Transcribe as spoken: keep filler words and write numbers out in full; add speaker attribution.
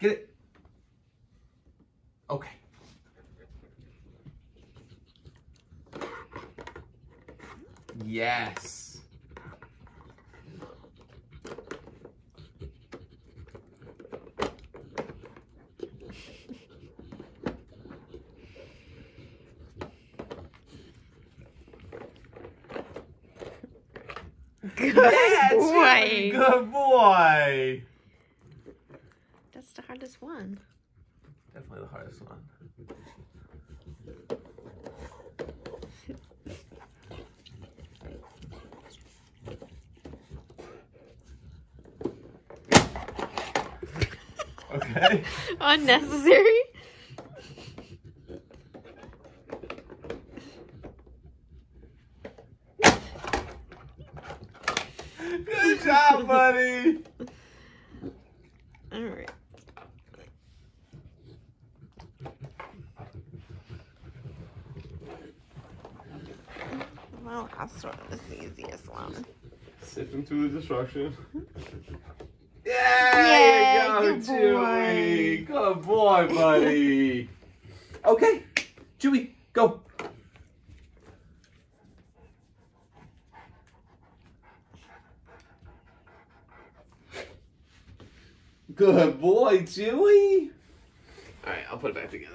Speaker 1: Get it. Okay. Yes.
Speaker 2: Good
Speaker 1: Yeah,
Speaker 2: boy.
Speaker 1: Good boy.
Speaker 2: That's the hardest one.
Speaker 1: Definitely the hardest one. Okay.
Speaker 2: Unnecessary.
Speaker 1: Good job, buddy.
Speaker 2: All right. Well, last one was the easiest one.
Speaker 1: Sip into the destruction. Yeah,
Speaker 2: Yeah,
Speaker 1: there you
Speaker 2: good
Speaker 1: go, Chewy. Good boy, buddy. Okay, Chewy, go. Good boy, Chewy. All right, I'll put it back together.